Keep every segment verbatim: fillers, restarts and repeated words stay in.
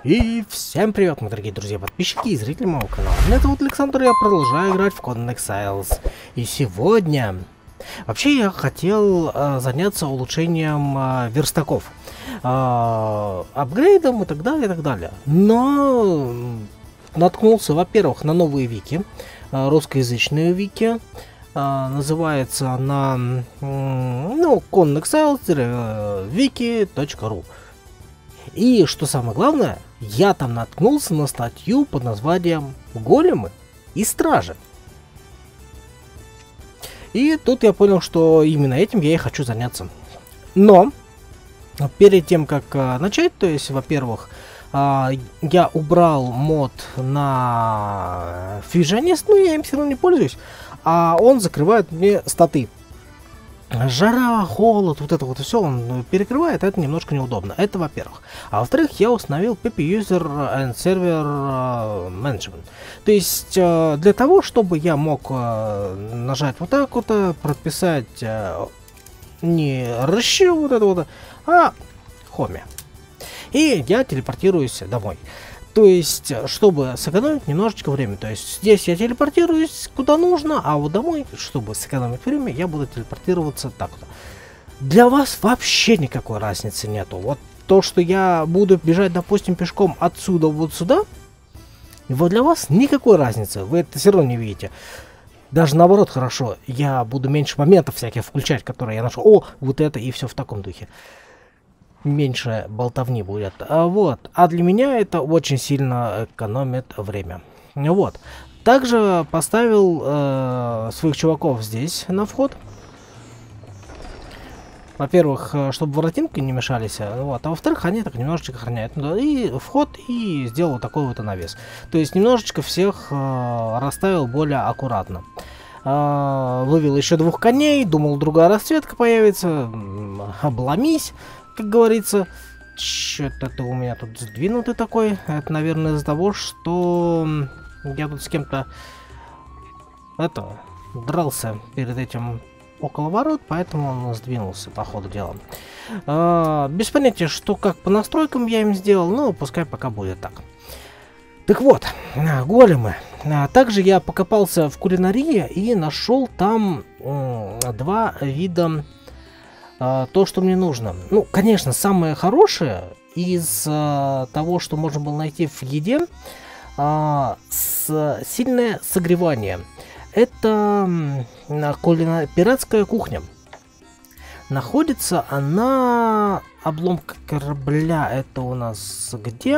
И всем привет, мои дорогие друзья, подписчики и зрители моего канала. Меня зовут Александр, я продолжаю играть в Conan Exiles. И сегодня... Вообще я хотел э, заняться улучшением э, верстаков. Э, апгрейдом и так далее, и так далее. Но наткнулся, во-первых, на новые вики. Э, русскоязычные вики. Uh, называется она mm, ну, conan exiles wiki точка ру. И что самое главное, я там наткнулся на статью под названием «Големы и стражи». И тут я понял, что именно этим я и хочу заняться. Но перед тем, как uh, начать, то есть, во-первых, uh, я убрал мод на фьюжинист, но я им все равно не пользуюсь. А он закрывает мне статы. Жара, холод, вот это вот все он перекрывает, это немножко неудобно. Это во-первых. А во-вторых, я установил пи пи User and Server Management. То есть для того, чтобы я мог нажать вот так вот, прописать не рыщи вот это вот, а хоме. И я телепортируюсь домой. То есть, чтобы сэкономить немножечко время. То есть, здесь я телепортируюсь куда нужно, а вот домой, чтобы сэкономить время, я буду телепортироваться так вот. Для вас вообще никакой разницы нету. Вот то, что я буду бежать, допустим, пешком отсюда вот сюда, вот для вас никакой разницы. Вы это все равно не видите. Даже наоборот хорошо. Я буду меньше моментов всяких включать, которые я нашел. О, вот это и все в таком духе. Меньше болтовни будет. А вот. А для меня это очень сильно экономит время. Вот. Также поставил э, своих чуваков здесь на вход. Во-первых, чтобы воротинки не мешались. Вот. А во-вторых, они так немножечко охраняют. И вход, и сделал такой вот навес. То есть немножечко всех э, расставил более аккуратно. Э, вывел еще двух коней. Думал, другая расцветка появится. Обломись. Как говорится, что-то это у меня тут сдвинутый такой. Это, наверное, из-за того, что я тут с кем-то это дрался перед этим около ворот, поэтому он сдвинулся по ходу дела. А, без понятия, что как по настройкам я им сделал, но пускай пока будет так. Так вот, големы. А, также я покопался в кулинарии и нашел там два вида. То, что мне нужно. Ну, конечно, самое хорошее из а, того, что можно было найти в еде, а, с, сильное согревание. Это а, кулина... пиратская кухня. Находится она... Обломка корабля. Это у нас где?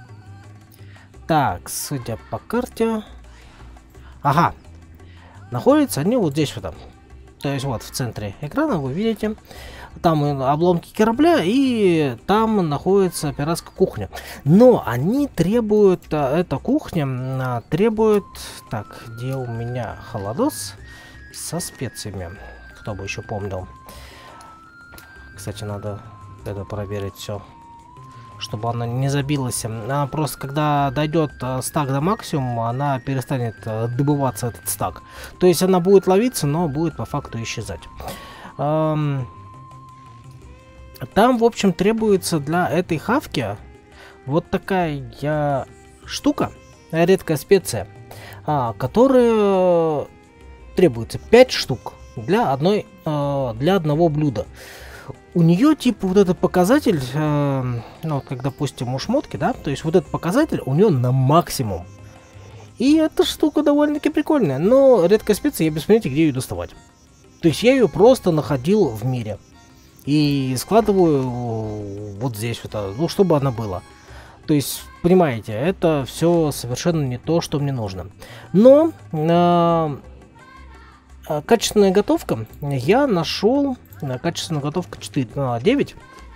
Так, судя по карте... Ага. Находятся они вот здесь вот. То есть вот в центре экрана вы видите, там обломки корабля, и там находится пиратская кухня. Но они требуют, эта кухня требует, так, где у меня холодос со специями, кто бы еще помнил. Кстати, надо это проверить все, чтобы она не забилась. Она просто, когда дойдет стак до максимума, она перестанет добываться, этот стак. То есть она будет ловиться, но будет по факту исчезать. Эм... Там, в общем, требуется для этой хавки вот такая я... штука, редкая специя, а, которая требуется пять штук для, одной, э, для одного блюда. У нее типа вот этот показатель, э, ну как допустим у шмотки, да, то есть вот этот показатель у нее на максимум. И эта штука довольно-таки прикольная, но редкая специя, я без понятия, где ее доставать. То есть я ее просто находил в мире и складываю вот здесь вот, ну чтобы она была. То есть понимаете, это все совершенно не то, что мне нужно. Но э, качественная готовка я нашел. Качественная готовка четыре, а, девять.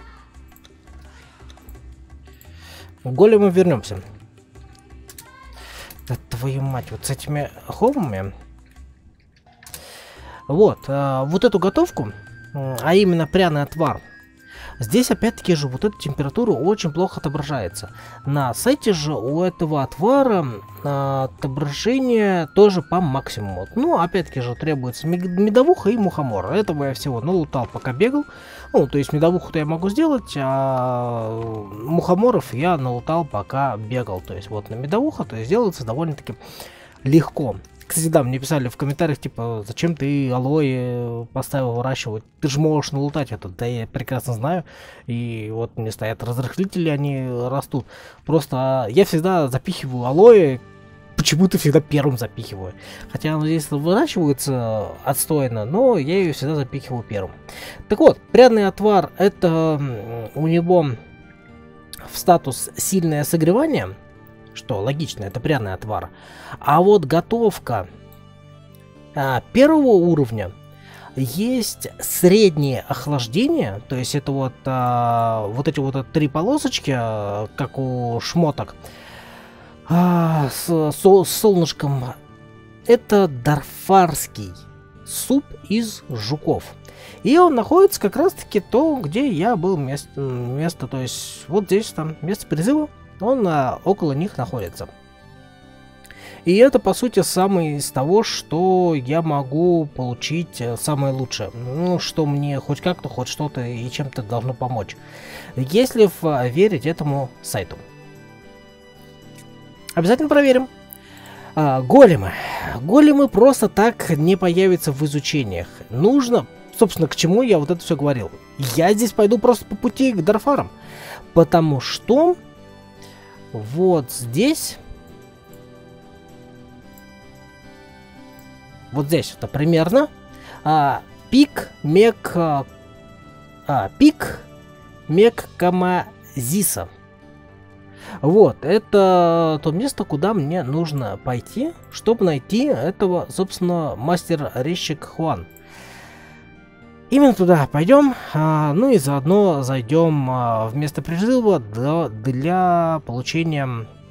К голему вернемся. Да твою мать, вот с этими хомами. Вот, а, вот эту готовку, а именно пряный отвар. Здесь опять-таки же вот эта температура очень плохо отображается. На сайте же у этого отвара а, отображение тоже по максимуму. Ну, опять-таки же требуется медовуха и мухомор. Этого я всего налутал, пока бегал. Ну, то есть медовуху-то я могу сделать, а мухоморов я налутал, пока бегал. То есть вот на медовуха, то есть делается довольно-таки легко. Кстати, да, мне писали в комментариях, типа, зачем ты алоэ поставил выращивать? Ты же можешь налутать это. Да, я прекрасно знаю. И вот мне стоят разрыхлители, они растут. Просто я всегда запихиваю алоэ, почему-то всегда первым запихиваю. Хотя оно здесь выращивается отстойно, но я ее всегда запихиваю первым. Так вот, пряный отвар, это у него в статус сильное согревание. Что логично, это пряный отвар. А вот готовка а, первого уровня есть среднее охлаждение. То есть это вот, а, вот эти вот три полосочки, а, как у шмоток, а, с, со, с солнышком. Это дарфарский суп из жуков. И он находится как раз таки то, где я был место, место то есть вот здесь там место призыва. Он а, около них находится. И это, по сути, самое из того, что я могу получить самое лучшее. Ну, что мне хоть как-то, хоть что-то и чем-то должно помочь. Если в, верить этому сайту. Обязательно проверим. А, големы. Големы просто так не появятся в изучениях. Нужно, собственно, к чему я вот это все говорил. Я здесь пойду просто по пути к дарфарам. Потому что... Вот здесь, вот здесь это примерно а, пик мек, а, пик мек Камазиса. Вот, это то место, куда мне нужно пойти, чтобы найти этого, собственно, мастер-резчик Хуан. Именно туда пойдем, а, ну и заодно зайдем а, в место призыва для, для получения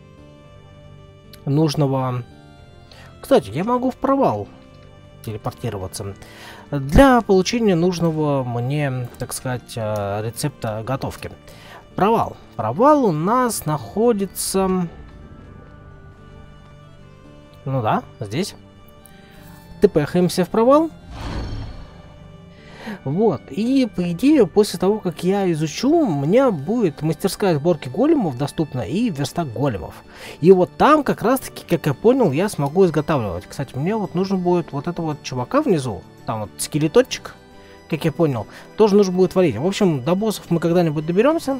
нужного... Кстати, я могу в провал телепортироваться. Для получения нужного мне, так сказать, рецепта готовки. Провал. Провал у нас находится... Ну да, здесь. Тпхаемся в провал. Вот, и по идее, после того, как я изучу, у меня будет мастерская сборки големов доступна и верстак големов. И вот там как раз таки, как я понял, я смогу изготавливать. Кстати, мне вот нужно будет вот этого вот чувака внизу, там вот скелеточек, как я понял, тоже нужно будет варить. В общем, до боссов мы когда-нибудь доберемся.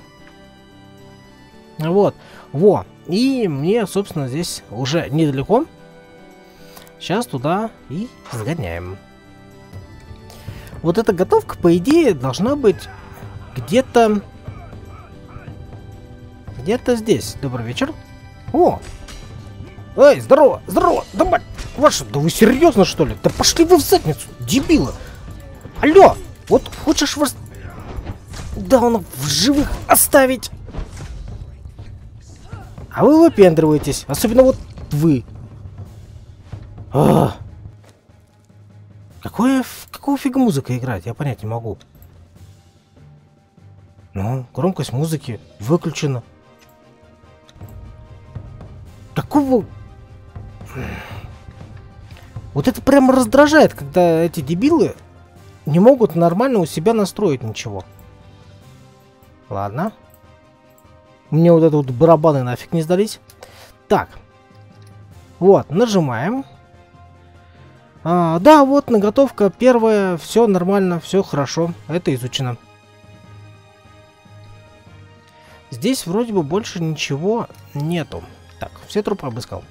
Вот, во, и мне, собственно, здесь уже недалеко. Сейчас туда и сгоняем. Вот эта готовка, по идее, должна быть где-то... Где-то здесь. Добрый вечер. О! Эй, здорово, здорово! Да, мать ваша, да вы серьезно, что ли? Да пошли вы в задницу, дебилы! Алло! Вот хочешь вас... Да он в живых оставить! А вы выпендриваетесь. Особенно вот вы. А! Какое, какого фига музыка играет? Я понять не могу. Ну, громкость музыки выключена. Какого... Вот это прямо раздражает, когда эти дебилы не могут нормально у себя настроить ничего. Ладно. Мне вот это вот барабаны нафиг не сдались. Так. Вот, нажимаем. А, да, вот наготовка первая, все нормально, все хорошо, это изучено. Здесь вроде бы больше ничего нету. Так, все трупы обыскал.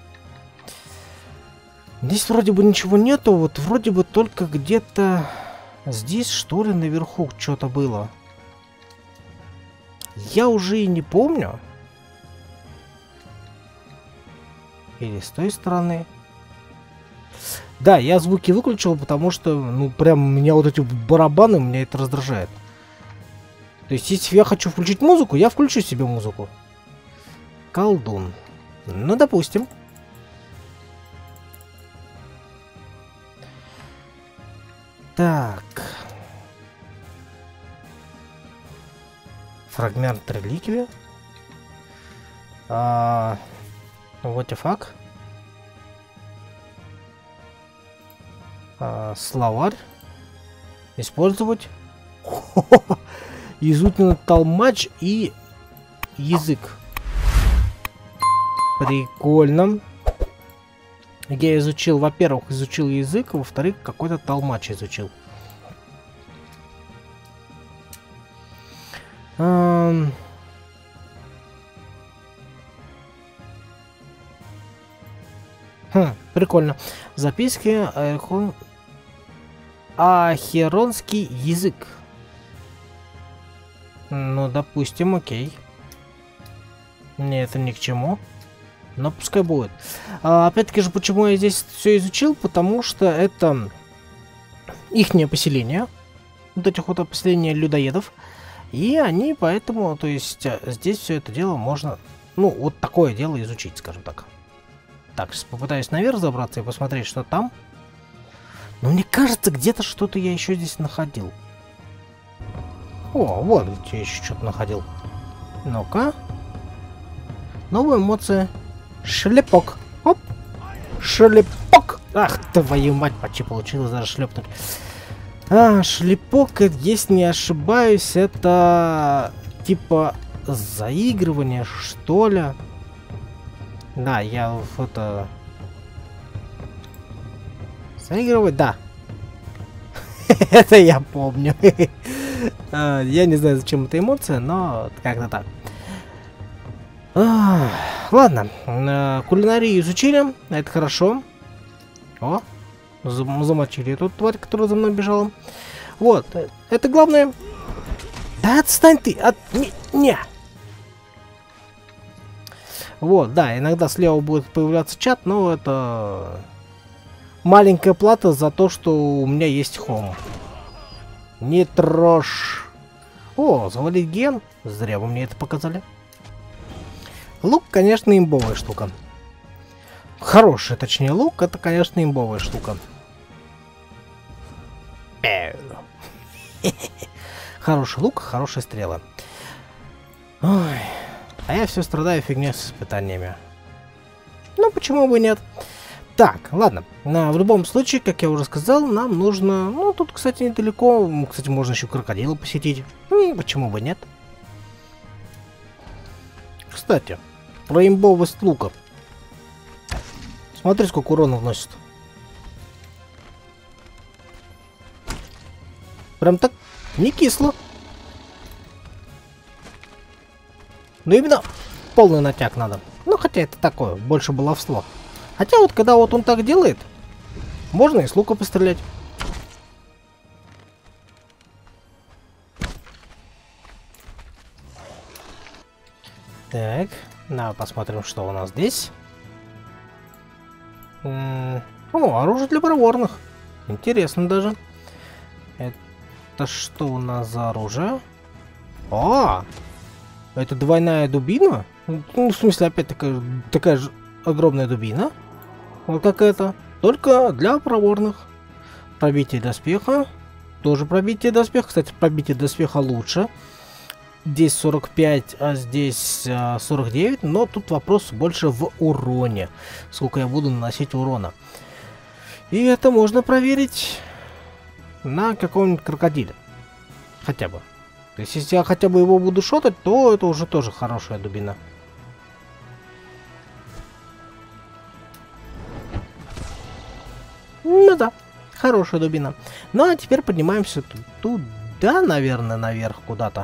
Здесь вроде бы ничего нету, вот вроде бы только где-то здесь, что ли, наверху что-то было. Я уже и не помню. Или с той стороны. Да, я звуки выключил, потому что, ну, прям меня вот эти барабаны, меня это раздражает. То есть, если я хочу включить музыку, я включу себе музыку. Колдун. Ну, допустим. Так. Фрагмент реликвии. А, what the fuck? А, словарь. Использовать. Изучен толмач и язык. Прикольно. Я изучил, во-первых, изучил язык, во-вторых, какой-то толмач изучил. Эм... Хм, прикольно. Записки Ахерон... Ахеронский язык. Ну, допустим, окей. Мне это ни к чему. Но пускай будет. А, опять-таки же, почему я здесь все изучил? Потому что это ихнее поселение. Вот этих вот поселения людоедов. И они поэтому, то есть, здесь все это дело можно, ну, вот такое дело изучить, скажем так. Так, сейчас попытаюсь наверх забраться и посмотреть, что там. Но мне кажется, где-то что-то я еще здесь находил. О, вот где я еще что-то находил. Ну-ка. Новая эмоция. Шлепок. Оп. Шлепок. Ах, твою мать, почти получилось даже шлепнуть. А, шлепок, если не ошибаюсь, это типа заигрывание, что ли. Да, я в это... Заигрывать, да. Это я помню. Я не знаю, зачем эта эмоция, но как-то так. Ладно, кулинарию изучили, это хорошо. О, замочили эту тварь, которая за мной бежала. Вот, это главное. Да отстань ты от меня. Вот, да, иногда слева будет появляться чат, но это маленькая плата за то, что у меня есть хом. Не трожь. О, завалить ген. Зря вы мне это показали. Лук, конечно, имбовая штука. Хороший, точнее, лук, это, конечно, имбовая штука. Хороший лук, хорошая стрела. Ой. А я все страдаю фигня с испытаниями. Ну, почему бы нет? Так, ладно. На, в любом случае, как я уже сказал, нам нужно... Ну, тут, кстати, недалеко. Кстати, можно еще крокодила посетить. М, почему бы нет? Кстати, про имбовость лука. Смотри, сколько урона вносит. Прям так не кисло. Но именно полный натяг надо. Ну, хотя это такое, больше баловство. Хотя вот, когда вот он так делает, можно и с лука пострелять. Так, на, посмотрим, что у нас здесь. М-м, о, оружие для проворных. Интересно даже. Это что у нас за оружие? О! Это двойная дубина? Ну, в смысле, опять такая, такая же огромная дубина. Вот как это. Только для проворных. Пробитие доспеха. Тоже пробитие доспеха. Кстати, пробитие доспеха лучше. Здесь сорок пять, а здесь а, сорок девять. Но тут вопрос больше в уроне. Сколько я буду наносить урона. И это можно проверить на каком-нибудь крокодиле. Хотя бы. То есть, если я хотя бы его буду шотать, то это уже тоже хорошая дубина. Ну да, хорошая дубина. Ну а теперь поднимаемся туда, наверное, наверх куда-то.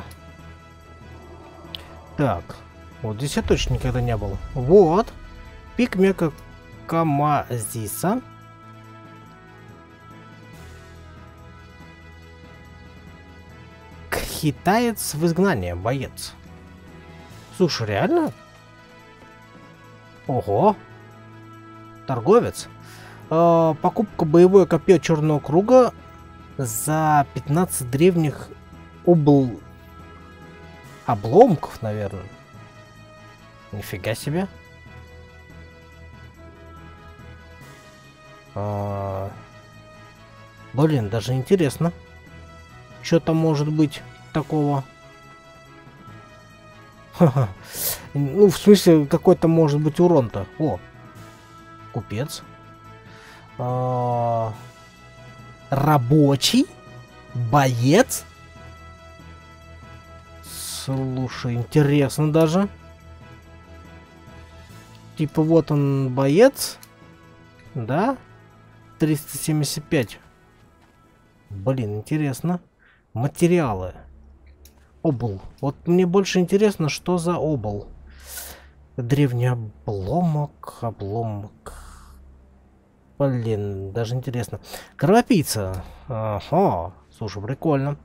Так, вот здесь я точно никогда не был. Вот, пик Мека Камазиса. Китаец в изгнании, боец. Слушай, реально? Ого. Торговец. Э, покупка боевое копье черного круга за пятнадцать древних обл... обломков, наверное. Нифига себе. Э, блин, даже интересно. Что там может быть такого? Ха-ха. Ну, в смысле, какой-то может быть урон-то. О, купец. А, рабочий? Боец? Слушай, интересно даже. Типа вот он боец. Да? триста семьдесят пять. Блин, интересно. Материалы. Обл. Вот мне больше интересно, что за обл. Древний обломок. Обломок. Блин, даже интересно. Кровопийца. Ага. Слушай, прикольно.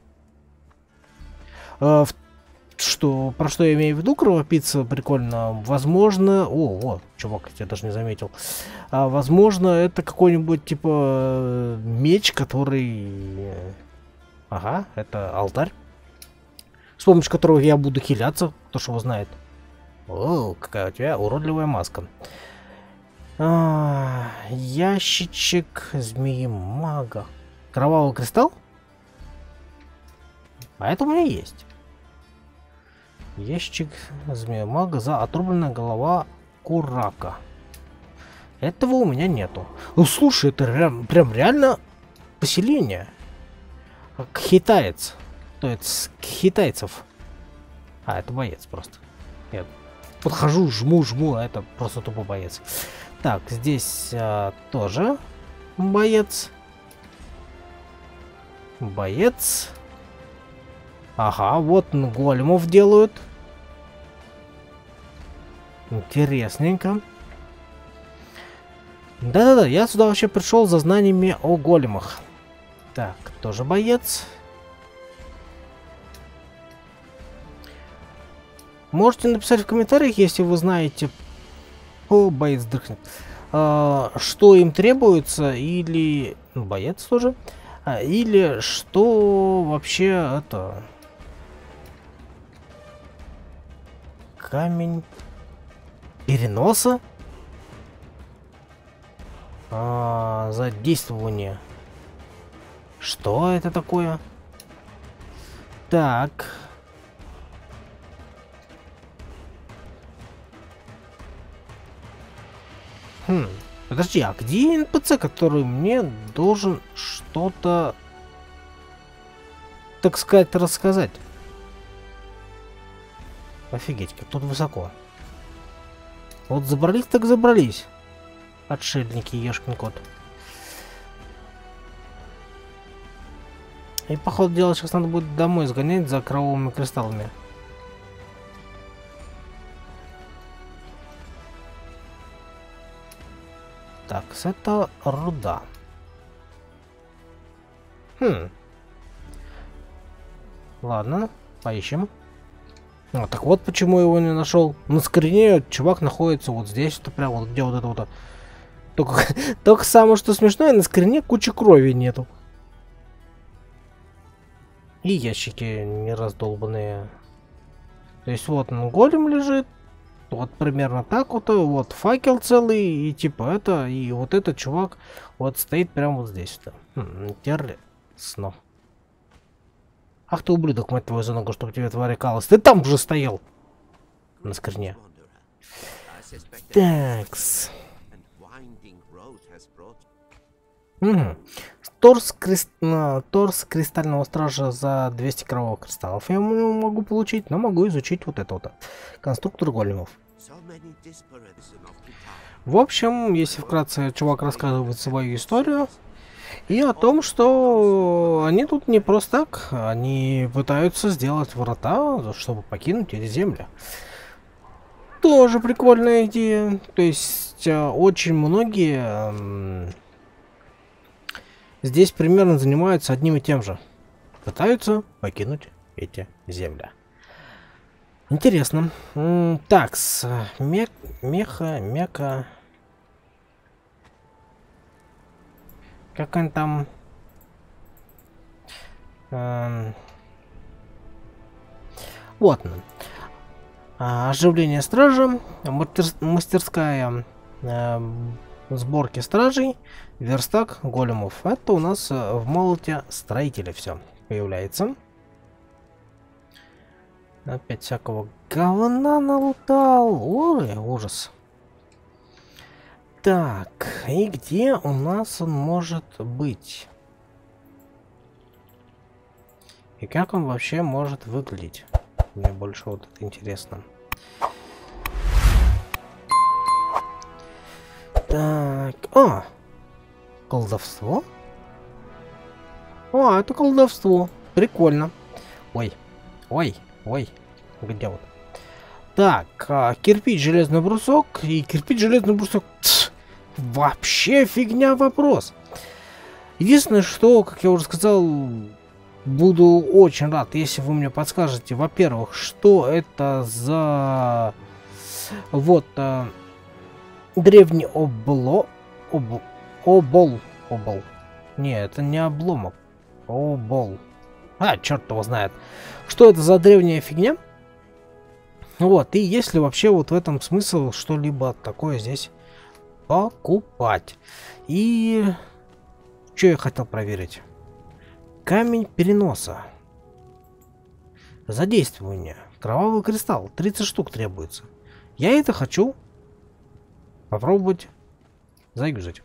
А, в... Что, про что я имею в виду? Кровопийца прикольно. Возможно... О, вот, чувак, я даже не заметил. А, возможно, это какой-нибудь, типа, меч, который... Ага, это алтарь. С помощью которого я буду хиляться, кто ж его знает. О, какая у тебя уродливая маска. А, ящичек змеи-мага. Кровавый кристалл? А это у меня есть. Ящик змея-мага за отрубленная голова Курака. Этого у меня нету. Ну слушай, это прям, прям реально поселение. Кхитаец. То есть кхитайцев. А, это боец просто. Я подхожу, жму, жму, а это просто тупо боец. Так, здесь а, тоже боец. Боец. Ага, вот големов делают. Интересненько. Да-да-да, я сюда вообще пришел за знаниями о големах. Так, тоже боец. Можете написать в комментариях, если вы знаете... О, боец дрыхнет. А, что им требуется, или... Ну, боец тоже. А, или что вообще это... Камень переноса? А, задействование. Что это такое? Так. Хм. Подожди, а где эн пи си, который мне должен что-то, так сказать, рассказать? Офигеть, как тут высоко. Вот забрались, так забрались. Отшельники, ешкин кот. И походу дела сейчас надо будет домой сгонять за кровавыми кристаллами. Так, это руда. Хм. Ладно, поищем. А, так вот почему я его не нашел. На скрине чувак находится вот здесь, это прям вот где вот это вот. Только, только самое что смешное, на скрине кучи крови нету. И ящики не раздолбанные. То есть вот он голем лежит. Вот примерно так вот. Вот факел целый. И типа это. И вот этот чувак вот стоит прямо вот здесь. Хм, интересно. Ах ты ублюдок, мать твою за ногу, чтобы тебе отвлекалось. Ты там уже стоял. На скрине. Такс. Угу. Торс, крест... Торс кристального стража за двести кровавых кристаллов я могу получить, но могу изучить вот это вот. Конструктор големов. В общем, если вкратце, чувак рассказывает свою историю. И о том, что они тут не просто так, они пытаются сделать врата, чтобы покинуть эти земли. Тоже прикольная идея. То есть очень многие здесь примерно занимаются одним и тем же. Пытаются покинуть эти земли. Интересно. Так, с мех, меха, мека... Как он там... Эм... Вот он. А, оживление стража, мастер... мастерская э, сборки стражей, верстак големов. Это у нас э, в молоте строителя все появляется. Опять всякого говна налутал. Ой, ужас. Так, и где у нас он может быть? И как он вообще может выглядеть? Мне больше вот это интересно. Так, а, колдовство? А, это колдовство. Прикольно. Ой, ой, ой. Где вот? Так, а, кирпич, железный брусок и кирпич, железный брусок. Тс, вообще фигня вопрос. Единственное, что, как я уже сказал, буду очень рад, если вы мне подскажете, во-первых, что это за вот а, древний обло, об, обол, обол. Не, это не обломок, обол. А, черт его знает. Что это за древняя фигня? Вот, и есть ли вообще вот в этом смысл что-либо такое здесь покупать? И что я хотел проверить? Камень переноса. Задействование. Кровавый кристалл. тридцать штук требуется. Я это хочу попробовать заюзать.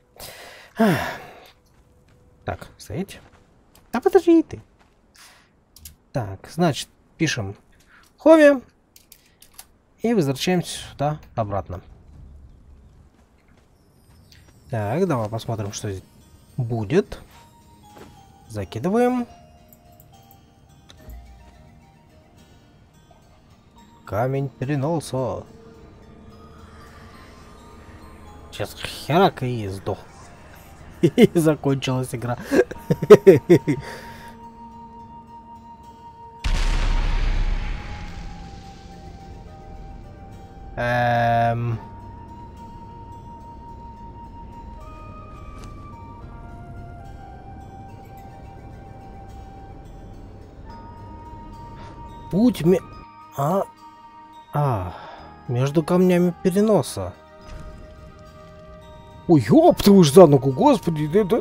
Так, стоять. Да подожди ты. Так, значит, пишем Хови. И возвращаемся сюда обратно. Так, давай посмотрим, что здесь будет. Закидываем. Камень переноса. Сейчас херак и сдох. И закончилась игра. Эм... Путь ме... А... А... Между камнями переноса. Ой, ёб ты уж за ногу, господи, это...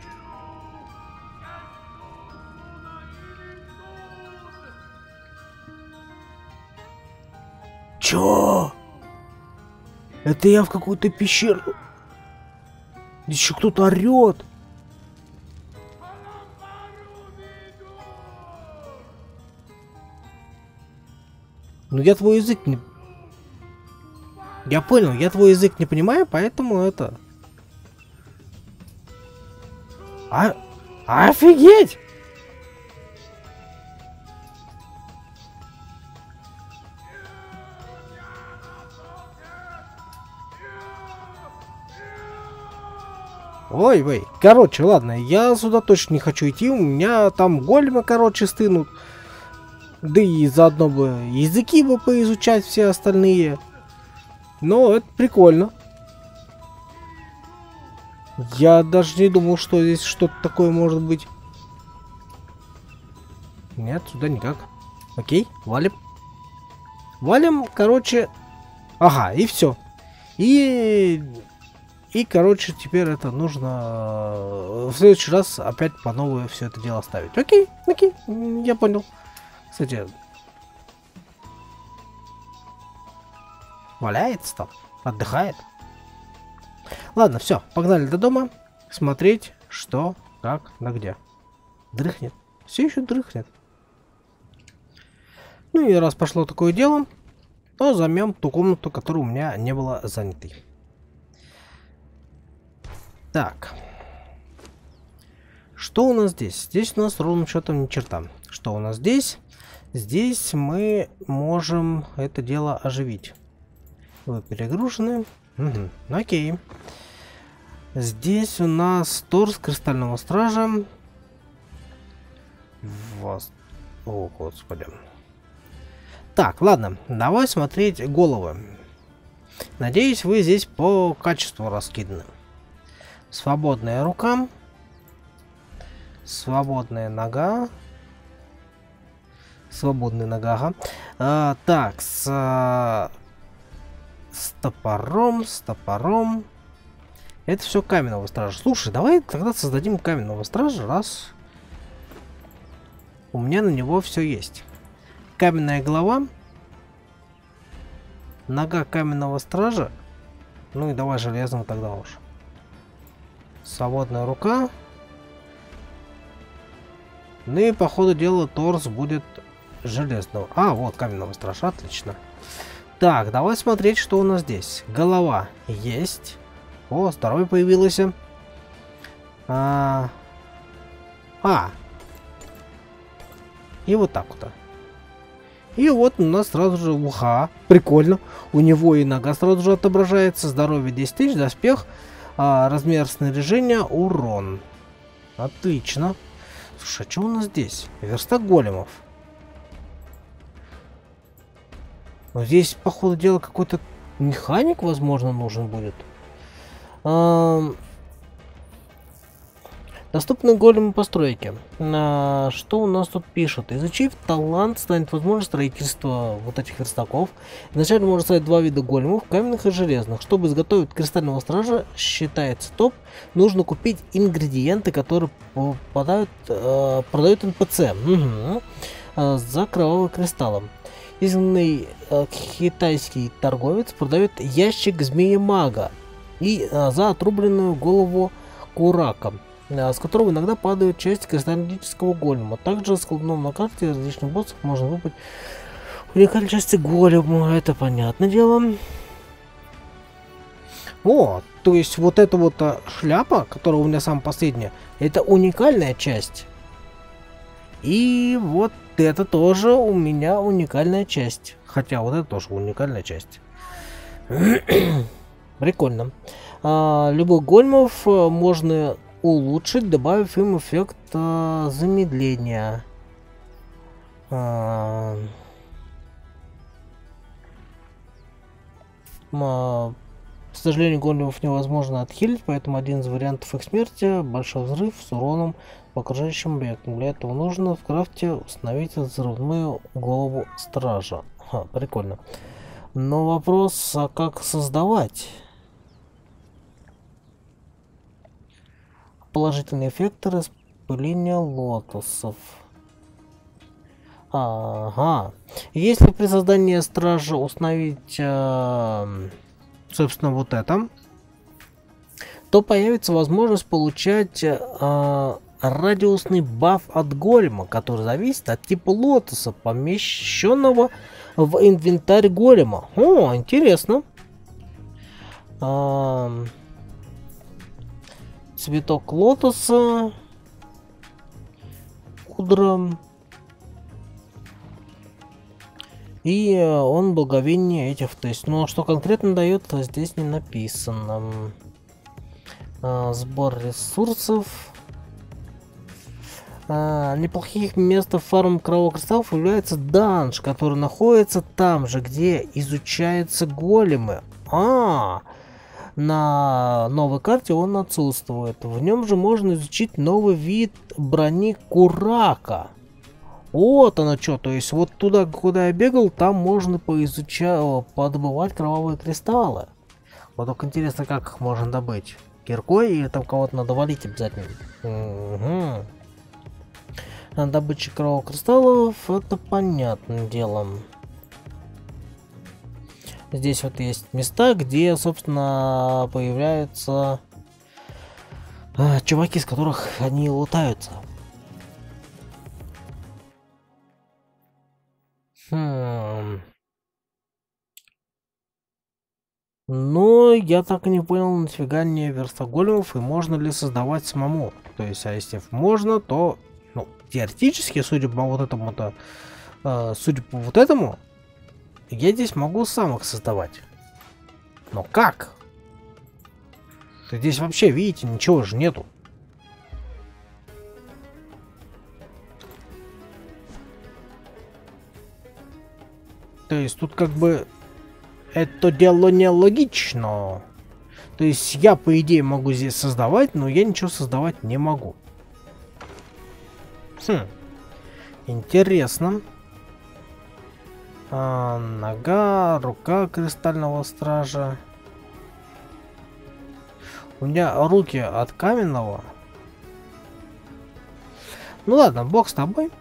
Чё? Это я в какую-то пещеру. Еще кто-то орет. Ну я твой язык не... Я понял, я твой язык не понимаю, поэтому это... А... Офигеть! Ой-ой, короче, ладно, я сюда точно не хочу идти, у меня там големы, короче, стынут. Да и заодно бы языки бы поизучать все остальные. Но это прикольно. Я даже не думал, что здесь что-то такое может быть. Нет, сюда никак. Окей, валим. Валим, короче... Ага, и все. И... И, короче, теперь это нужно в следующий раз опять по новой все это дело ставить. Окей, окей, я понял. Кстати, валяется там, отдыхает. Ладно, все, погнали до дома смотреть, что, как, на где. Дрыхнет. Все еще дрыхнет. Ну и раз пошло такое дело, то займем ту комнату, которая у меня не была занятой. Так. Что у нас здесь? Здесь у нас ровным счетом ни черта. Что у нас здесь? Здесь мы можем это дело оживить. Вы перегружены. Угу. Окей. Здесь у нас торс кристального стража. Вас... О, господи. Так, ладно. Давай смотреть головы. Надеюсь, вы здесь по качеству раскиданы. Свободная рука. Свободная нога. Свободная нога. Ага. А, так, с, а, с топором, с топором. Это все каменного стража. Слушай, давай тогда создадим каменного стража, раз у меня на него все есть. Каменная голова. Нога каменного стража. Ну и давай железного тогда уж. Свободная рука. Ну и по ходу дела торс будет железного. А, вот каменного стража, отлично. Так, давай смотреть, что у нас здесь. Голова есть. О, здоровье появилось. А, а. И вот так вот. И вот у нас сразу же уха. Прикольно. У него и нога сразу же отображается. Здоровье десять тысяч, доспех. А, размер снаряжения, урон. Отлично. Слушай, а что у нас здесь? Верстак големов. Но здесь, по ходу дела, какой-то механик, возможно, нужен будет. А, доступны големы постройки. А, что у нас тут пишут? Изучив талант, станет возможно строительство вот этих верстаков. Изначально можно ставить два вида големов, каменных и железных. Чтобы изготовить кристального стража, считается топ, нужно купить ингредиенты, которые попадают, э, продают эн пэ цэ. Угу. Э, за кровавым кристаллом. Изгнанный э, китайский торговец продает ящик змеи-мага и э, за отрубленную голову курака, э, с которого иногда падает часть кристаллического голема. Также с колдуном на карте различных боссов можно выбрать уникальные части голема. Это понятное дело. О, то есть вот эта вот а, шляпа, которая у меня самая последняя, это уникальная часть. И вот это тоже у меня уникальная часть. Хотя вот это тоже уникальная часть. Прикольно. А, любых големов можно улучшить, добавив им эффект а, замедления. А, а, к сожалению, големов невозможно отхилить, поэтому один из вариантов их смерти — большой взрыв с уроном по окружающим объектам. Для этого нужно в крафте установить взрывную голову стража. Ха, прикольно. Но вопрос, а как создавать? Положительные эффекты распыления лотосов. Ага. Если при создании стража установить, э, собственно, вот это, то появится возможность получать э, радиусный баф от голема, который зависит от типа лотоса, помещенного в инвентарь голема. О, интересно. А, цветок лотоса, пудра. И он благовение этих, то есть, ну, что конкретно дает, здесь не написано. А, сбор ресурсов. А, неплохих мест фарм кровавых кристаллов является данж, который находится там же, где изучаются големы. А, на новой карте он отсутствует. В нем же можно изучить новый вид брони Курака. Вот оно что, то есть вот туда, куда я бегал, там можно поизучать, подобывать кровавые кристаллы. Вот только интересно, как их можно добыть. Киркой или там кого-то надо валить обязательно. Угу. Добыча кровавых кристаллов, это понятным делом. Здесь вот есть места, где, собственно, появляются а, чуваки, с которых они лутаются. Хм. Но я так и не понял, нафига мне верстак големов и можно ли создавать самому. То есть, а если можно, то, ну, теоретически, судя по вот этому-то, э, судя по вот этому, я здесь могу сам их создавать. Но как? Здесь вообще, видите, ничего же нету. То есть тут как бы это дело нелогично. То есть я, по идее, могу здесь создавать, но я ничего создавать не могу. Хм. Интересно. А, нога, рука кристального стража. У меня руки от каменного. Ну ладно, бог с тобой.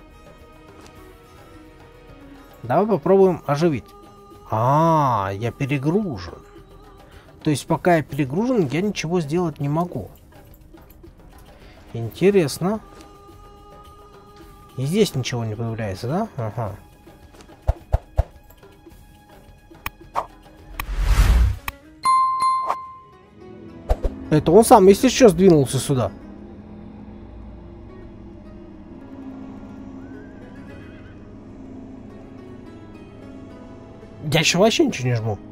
Давай попробуем оживить. А, я перегружен. То есть пока я перегружен, я ничего сделать не могу. Интересно. И здесь ничего не появляется, да? Ага. Это он сам, если что, сдвинулся сюда. Я еще вообще ничего не жму.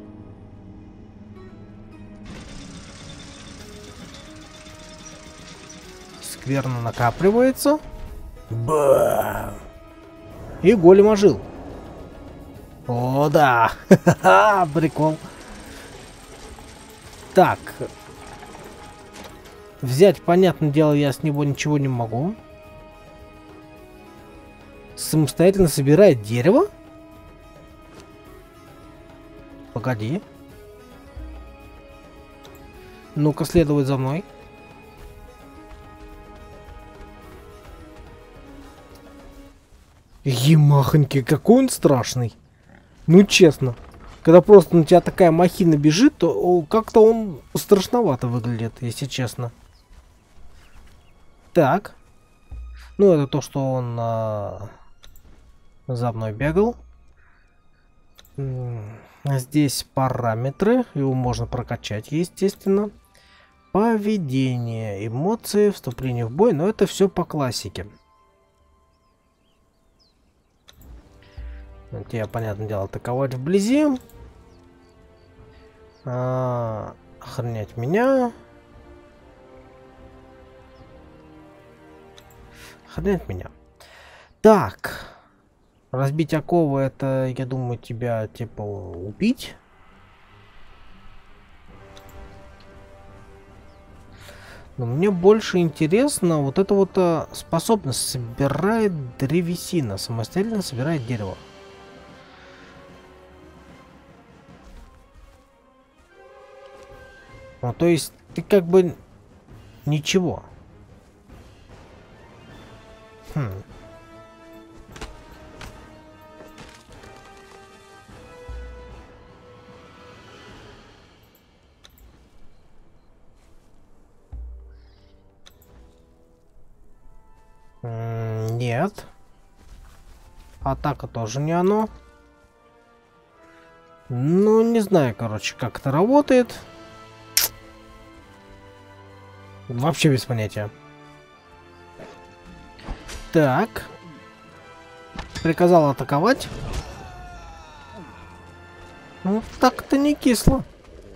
Скверно накапливается. Бам! И голем ожил. О, да! Ха-ха-ха! Прикол. Так. Взять, понятное дело, я с него ничего не могу. Самостоятельно собирает дерево? Погоди. Ну-ка, следует за мной. Емахоньки, какой он страшный. Ну, честно. Когда просто на тебя такая махина бежит, то как-то он страшновато выглядит, если честно. Так. Ну, это то, что он а, за мной бегал. Здесь параметры. Его можно прокачать, естественно. Поведение, эмоции, вступление в бой. Но это все по классике. Тебя, понятное дело, атаковать вблизи. А, охранять меня. Охранять меня. Так. Разбить оковы, это, я думаю, тебя, типа, убить. Но мне больше интересно вот эта вот а, способность. Собирает древесина. Самостоятельно собирает дерево. Ну, то есть, ты как бы ничего. Хм. М, нет. Атака тоже не оно. Ну, не знаю, короче, как это работает. Вообще без понятия. Так. Приказал атаковать. Ну, так-то не кисло.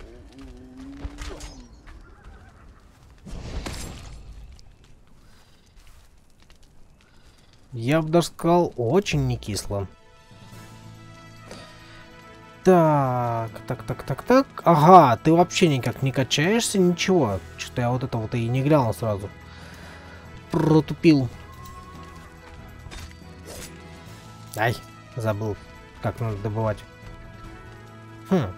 Я бы даже сказал, очень не кисло. Так, так, так, так, так. Ага, ты вообще никак не качаешься, ничего. Что-то я вот это вот и не глянул сразу. Протупил. Ай, забыл, как надо добывать. Хм.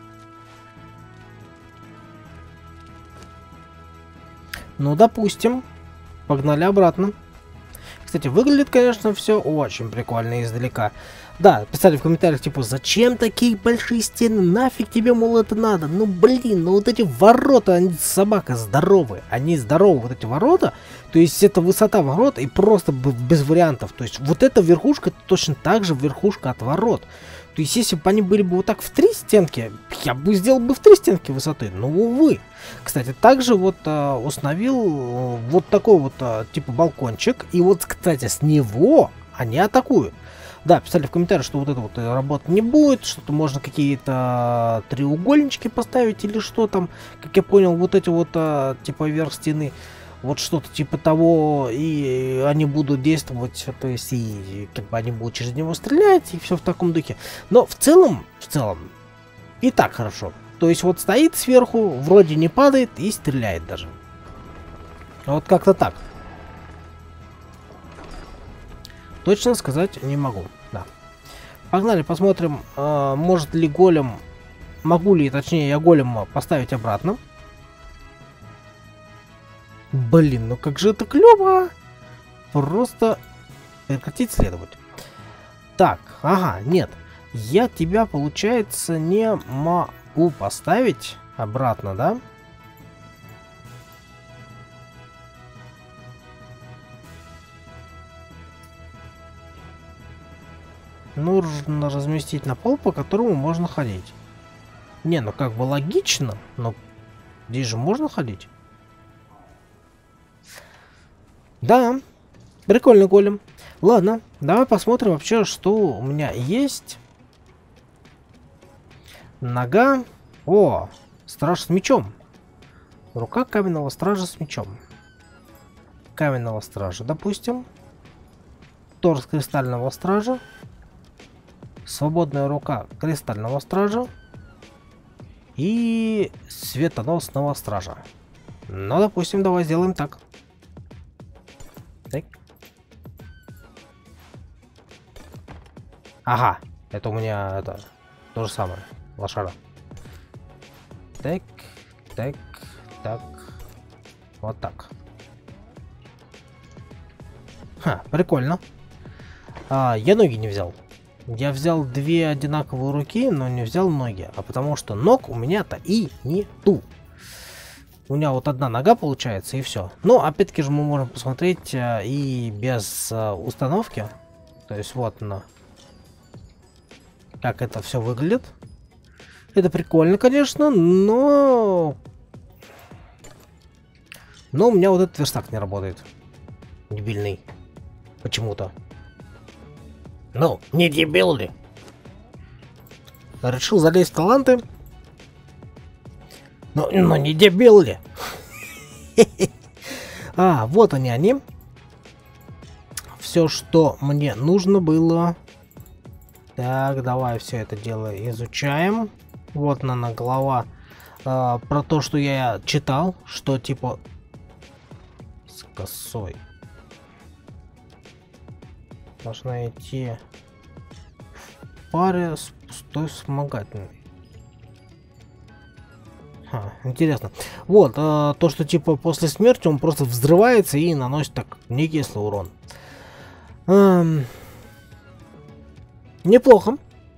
Ну, допустим. Погнали обратно. Кстати, выглядит, конечно, все очень прикольно издалека. Да, писали в комментариях, типа, зачем такие большие стены? Нафиг тебе, мол, это надо? Ну, блин, ну вот эти ворота, они, собака, здоровые. Они здоровые, вот эти ворота. То есть, это высота ворот и просто без вариантов. То есть, вот эта верхушка точно так же верхушка от ворот. То есть, если бы они были бы вот так в три стенки, я бы сделал бы в три стенки высоты. Но, увы. Кстати, также вот а, установил а, вот такой вот, а, типа, балкончик. И вот, кстати, с него они атакуют. Да, писали в комментариях, что вот это вот работать не будет, что-то можно какие-то треугольнички поставить или что там. Как я понял, вот эти вот, а, типа, вверх стены, вот что-то типа того, и они будут действовать, то есть, и как бы они будут через него стрелять, и все в таком духе. Но в целом, в целом, и так хорошо. То есть, вот стоит сверху, вроде не падает и стреляет даже. Вот как-то так. Точно сказать не могу, да. Погнали, посмотрим, э, может ли голем, могу ли, точнее, я голема поставить обратно. Блин, ну как же это клево! Просто прекратить следовать. Так, ага, нет. Я тебя, получается, не могу поставить обратно, да? нужно разместить на пол, по которому можно ходить. Не, ну как бы логично, но здесь же можно ходить. Да, прикольный голем. Ладно, давай посмотрим вообще, что у меня есть. Нога. О, страж с мечом. Рука каменного стража с мечом. Каменного стража, допустим. Торс кристального стража. Свободная рука кристального стража. И светоносного стража. Ну, допустим, давай сделаем так. Так. Ага, это у меня это то же самое. Лошара. Так, так, так. Вот так. Ха, прикольно. А, я ноги не взял. Я взял две одинаковые руки, но не взял ноги. А потому что ног у меня-то и нету. У меня вот одна нога получается, и все. Но опять-таки же мы можем посмотреть а, и без а, установки. То есть вот на как это все выглядит. Это прикольно, конечно, но... Но у меня вот этот верстак не работает. Дебильный. Почему-то. Ну, не дебил ли? Решил залезть в таланты. Но, но не дебил ли? А, вот они, они. Все, что мне нужно было. Так, давай все это дело изучаем. Вот она голова. А, про то, что я читал, что типа с косой. Должна идти в паре с пустой вспомогательной. Ха, интересно. Вот, а, то, что типа после смерти он просто взрывается и наносит так некислый урон. Эм... Неплохо.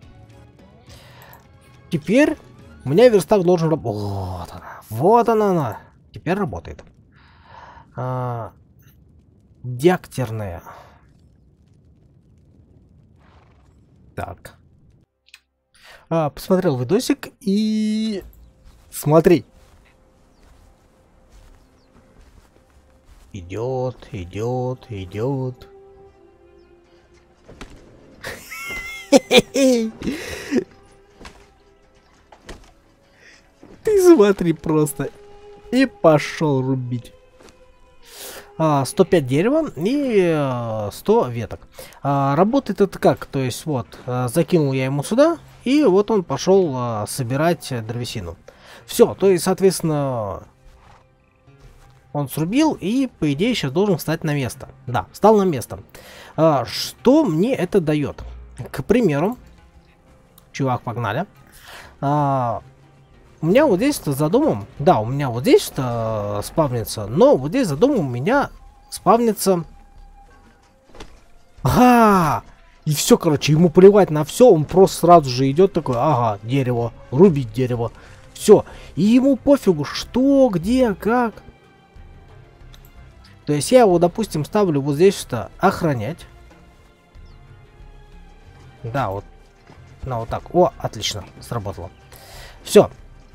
Теперь у меня верстак должен работать. Вот она. Вот она, она. Теперь работает. А, диактерная. Так. А, посмотрел видосик и... Смотри. Идет, идет, идет. Ты смотри просто. И пошел рубить. А, сто пять дерева и а, сто веток. А, работает это как? То есть вот, а, закинул я ему сюда, и вот он пошел а, собирать древесину. Все, то есть, соответственно, он срубил и, по идее, сейчас должен встать на место. Да, встал на место. А, что мне это дает? К примеру, чувак, погнали. А, у меня вот здесь за домом, да, у меня вот здесь -то спавнится, но вот здесь за домом у меня спавнится... Ага! И все, короче, ему плевать на все, он просто сразу же идет такой, ага, дерево, рубить дерево. Все. И ему пофигу, что, где, как. То есть я его, допустим, ставлю вот здесь-то охранять. Да, вот. Ну, вот так. О, отлично, сработало. Все.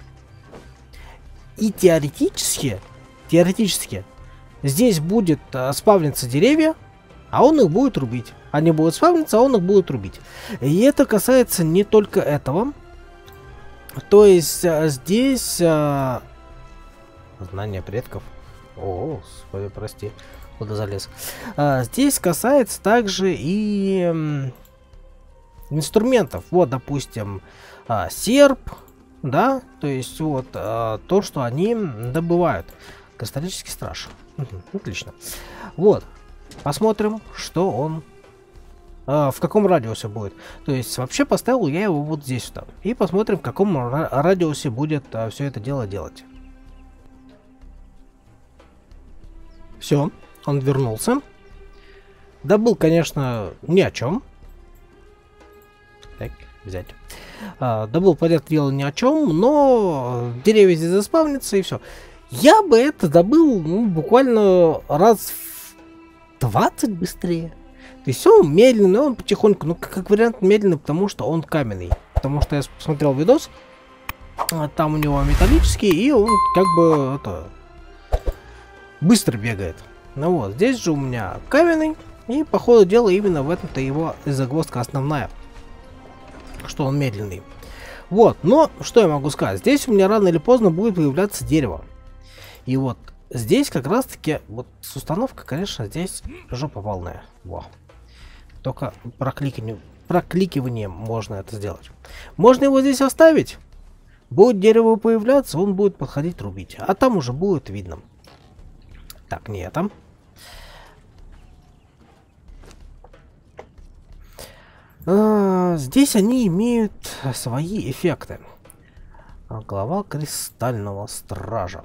И теоретически, теоретически, здесь будет а, спавниться деревья, а он их будет рубить. Они будут спавниться, а он их будет рубить. И это касается не только этого. То есть а, здесь... А... Знание предков. О, господи, прости. Куда залез? А, здесь касается также и... М, инструментов. Вот, допустим, а, серп. Да, то есть вот а, то, что они добывают. Кристаллический страж. Угу, отлично. Вот. Посмотрим, что он... А, в каком радиусе будет. То есть вообще поставил я его вот здесь вот. И посмотрим, в каком радиусе будет а, все это дело делать. Все, он вернулся. Добыл, конечно, ни о чем. Так, взять. А, добыл, понятное дело, ни о чем, но деревья здесь заспавнятся и все. Я бы это добыл, ну, буквально раз в двадцать быстрее. То есть он медленный, он потихоньку, ну как, как вариант медленный, потому что он каменный. Потому что я посмотрел видос, там у него металлический, и он как бы это быстро бегает. Ну вот, здесь же у меня каменный, и по ходу дела именно в этом-то его загвоздка основная, что он медленный. Вот, но что я могу сказать, здесь у меня рано или поздно будет появляться дерево. И вот здесь как раз таки, вот с установкой, конечно, здесь жопа полная. Во. Только прокликиванием, прокликиванием можно это сделать. Можно его здесь оставить. Будет дерево появляться, он будет подходить рубить. А там уже будет видно. Так, не это. А, здесь они имеют свои эффекты. Голова кристального стража.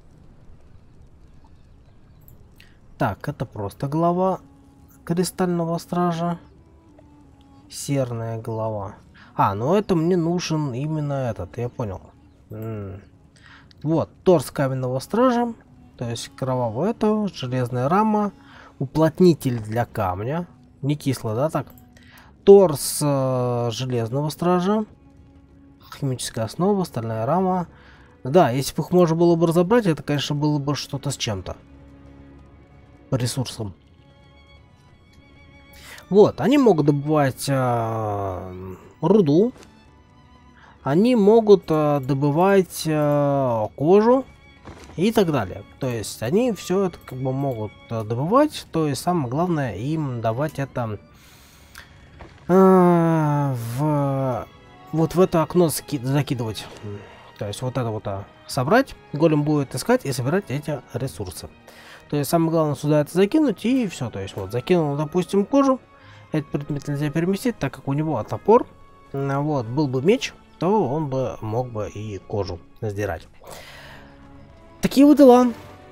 Так, это просто голова кристального стража. Серная голова. А, ну это мне нужен именно этот, я понял. М-м. Вот, торс каменного стража. То есть кровавое это, железная рама. Уплотнитель для камня. Не кисло, да, так? Торс э, железного стража. Химическая основа, стальная рама. Да, если бы их можно было бы разобрать, это, конечно, было бы что-то с чем-то. По ресурсам. Вот, они могут добывать э, руду. Они могут э, добывать э, кожу и так далее. То есть они все это как бы могут э, добывать. То есть самое главное им давать это э, в вот в это окно закидывать. То есть вот это вот а, собрать. Голем будет искать и собирать эти ресурсы. То есть самое главное сюда это закинуть и все. То есть вот закинул, допустим, кожу. Этот предмет нельзя переместить, так как у него топор. Вот, был бы меч, то он бы мог бы и кожу сдирать. Такие вот дела.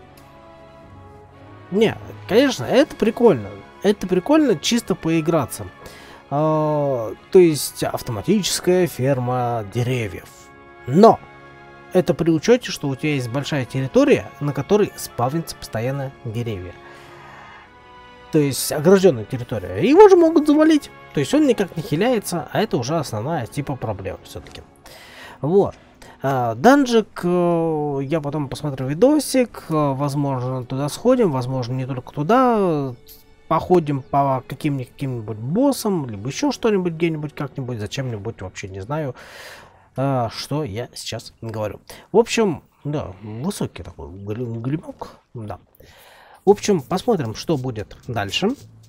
Не, конечно, это прикольно. Это прикольно чисто поиграться. А, то есть автоматическая ферма деревьев. Но это при учете, что у тебя есть большая территория, на которой спавнятся постоянно деревья. То есть огражденная территория. Его же могут завалить. То есть он никак не хиляется, а это уже основная типа проблема все-таки. Вот. А, данжик, я потом посмотрю видосик, возможно туда сходим, возможно не только туда. Походим по каким-нибудь каким боссам, либо еще что-нибудь где-нибудь как-нибудь, зачем-нибудь, вообще не знаю, а, что я сейчас говорю. В общем, да, высокий такой глимок, да. В общем, посмотрим, что будет дальше.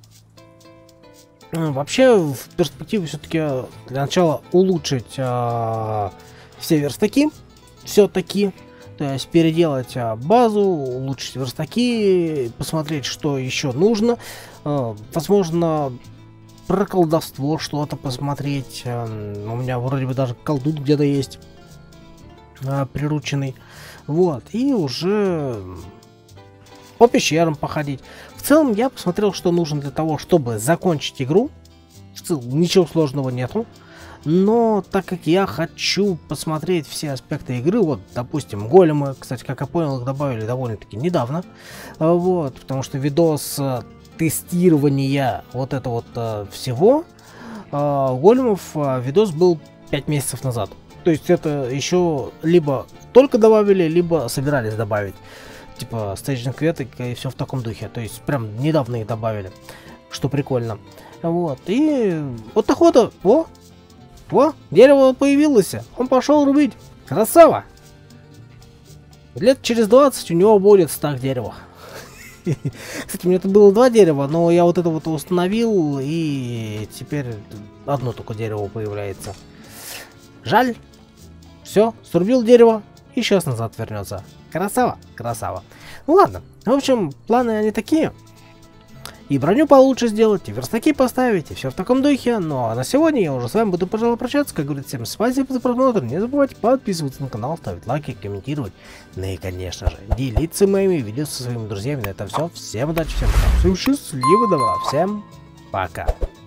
Вообще, в перспективе все-таки для начала улучшить а, все верстаки. Все-таки. То есть переделать а, базу, улучшить верстаки, посмотреть, что еще нужно. А, возможно, про колдовство что-то посмотреть. А, у меня вроде бы даже колдун где-то есть. А, прирученный. Вот. И уже по пещерам походить. В целом я посмотрел, что нужно для того, чтобы закончить игру. В целом ничего сложного нету. Но так как я хочу посмотреть все аспекты игры, вот, допустим, големы, кстати, как я понял, их добавили довольно-таки недавно. Вот, потому что видос тестирования вот этого вот а, всего а, големов, а, видос был пять месяцев назад. То есть это еще либо только добавили, либо собирались добавить. Типа стейджинг веток и все в таком духе. То есть прям недавно их добавили. Что прикольно. Вот. И вот охота. О! О! Дерево появилось. Он пошел рубить. Красава! Лет через двадцать у него будет стак дерева. Кстати, у меня тут было два дерева, но я вот это вот установил, и теперь одно только дерево появляется. Жаль. Все, срубил дерево, и сейчас назад вернется. Красава, красава. Ну ладно, в общем, планы они такие. И броню получше сделать, и верстаки поставить, и все в таком духе. Ну а на сегодня я уже с вами буду, пожалуй, прощаться. Как говорится, всем спасибо за просмотр. Не забывайте подписываться на канал, ставить лайки, комментировать. Ну и, конечно же, делиться моими видео со своими друзьями. На этом все. Всем удачи, всем пока. Всем счастливо, добра. Всем пока.